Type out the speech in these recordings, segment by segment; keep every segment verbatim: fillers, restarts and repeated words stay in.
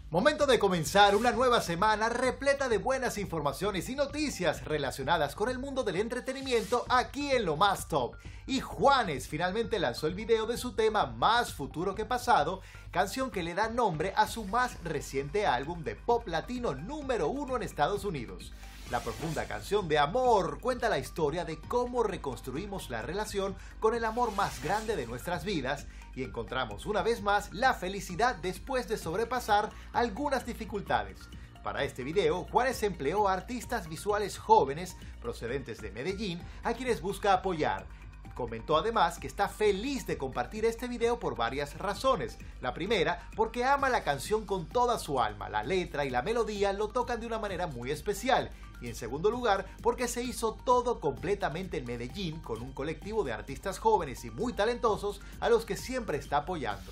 Momento de comenzar una nueva semana repleta de buenas informaciones y noticias relacionadas con el mundo del entretenimiento aquí en Lo Más Top. Y Juanes finalmente lanzó el video de su tema Más Futuro que Pasado, canción que le da nombre a su más reciente álbum de pop latino número uno en Estados Unidos. La profunda canción de amor cuenta la historia de cómo reconstruimos la relación con el amor más grande de nuestras vidas y encontramos una vez más la felicidad después de sobrepasar algunas dificultades. Para este video, Juanes empleó a artistas visuales jóvenes procedentes de Medellín a quienes busca apoyar. Comentó además que está feliz de compartir este video por varias razones. La primera, porque ama la canción con toda su alma, la letra y la melodía lo tocan de una manera muy especial. Y en segundo lugar, porque se hizo todo completamente en Medellín con un colectivo de artistas jóvenes y muy talentosos a los que siempre está apoyando.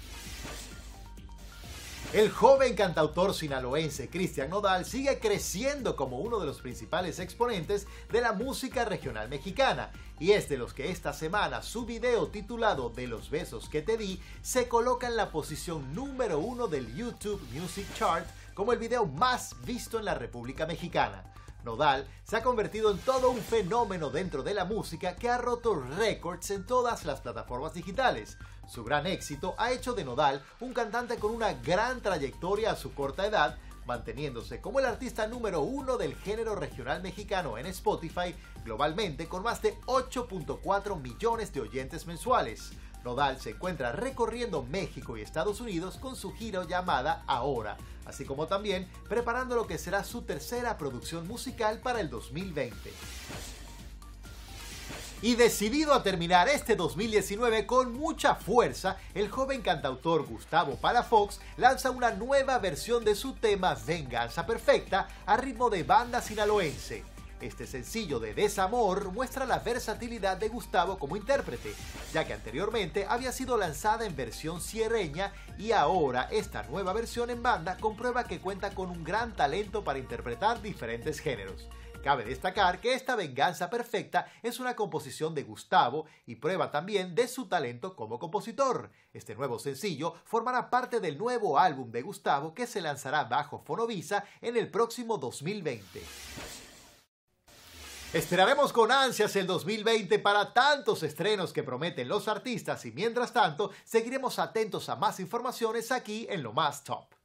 El joven cantautor sinaloense Cristian Nodal sigue creciendo como uno de los principales exponentes de la música regional mexicana y es de los que esta semana su video titulado De los besos que te di se coloca en la posición número uno del YouTube Music Chart como el video más visto en la República Mexicana. Nodal se ha convertido en todo un fenómeno dentro de la música que ha roto récords en todas las plataformas digitales. Su gran éxito ha hecho de Nodal un cantante con una gran trayectoria a su corta edad, manteniéndose como el artista número uno del género regional mexicano en Spotify, globalmente con más de ocho punto cuatro millones de oyentes mensuales. Nodal se encuentra recorriendo México y Estados Unidos con su gira llamada Ahora, así como también preparando lo que será su tercera producción musical para el dos mil veinte. Y decidido a terminar este dos mil diecinueve con mucha fuerza, el joven cantautor Gustavo Palafox lanza una nueva versión de su tema Venganza Perfecta a ritmo de banda sinaloense. Este sencillo de desamor muestra la versatilidad de Gustavo como intérprete, ya que anteriormente había sido lanzada en versión sierreña y ahora esta nueva versión en banda comprueba que cuenta con un gran talento para interpretar diferentes géneros. Cabe destacar que esta Venganza Perfecta es una composición de Gustavo y prueba también de su talento como compositor. Este nuevo sencillo formará parte del nuevo álbum de Gustavo que se lanzará bajo Fonovisa en el próximo dos mil veinte. Esperaremos con ansias el dos mil veinte para tantos estrenos que prometen los artistas y mientras tanto seguiremos atentos a más informaciones aquí en Lo Más Top.